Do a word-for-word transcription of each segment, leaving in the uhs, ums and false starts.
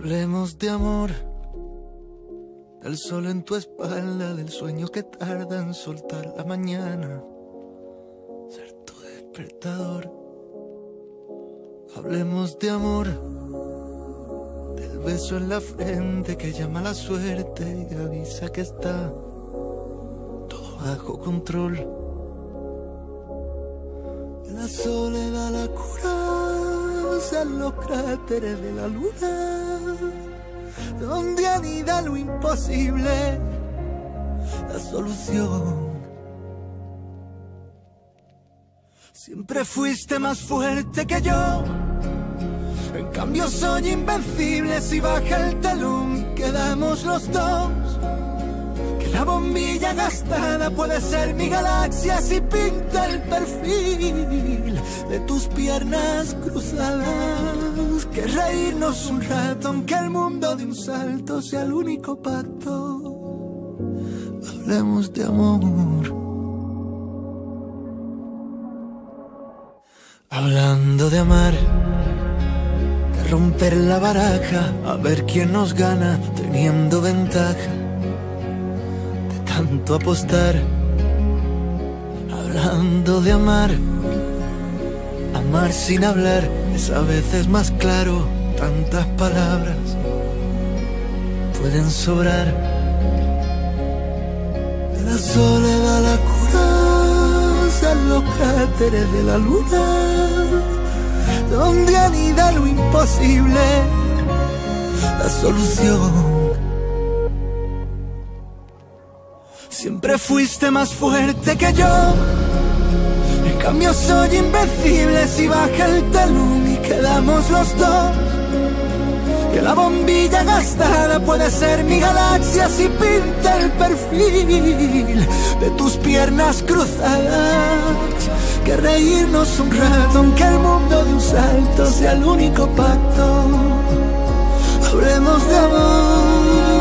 Hablemos de amor, del sol en tu espalda, del sueño que tarda en soltar la mañana, ser tu despertador. Hablemos de amor, del beso en la frente que llama a la suerte y avisa que está todo bajo control. De la soledad la cura, los cráteres de la luna, donde anida lo imposible, la solución. Siempre fuiste más fuerte que yo, en cambio soy invencible si baja el telón y quedamos los dos. Que la bombilla gastada puede ser mi galaxia si pinta el perfil de tus piernas cruzadas. Que reírnos un rato aunque el mundo de un salto sea el único pacto. Hablemos de amor. Hablando de amar, de romper la baraja, a ver quién nos gana teniendo ventaja, de tanto apostar. Hablando de amar, amar sin hablar es a veces más claro, tantas palabras pueden sobrar. De la soledad la cura, los cráteres de la luna, donde anida lo imposible, la solución. Siempre fuiste más fuerte que yo, en cambio soy invencible si baja el telón y quedamos los dos. Que la bombilla gastada puede ser mi galaxia si pinta el perfil de tus piernas cruzadas. Que reírnos un rato aunque el mundo de un salto sea el único pacto. Hablemos de amor.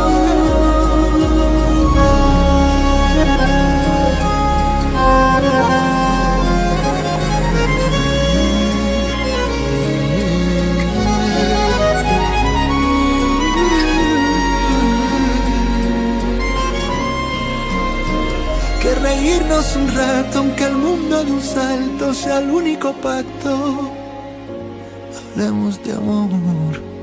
Que reírnos un rato aunque el mundo de un salto sea el único pacto. Hablemos de amor.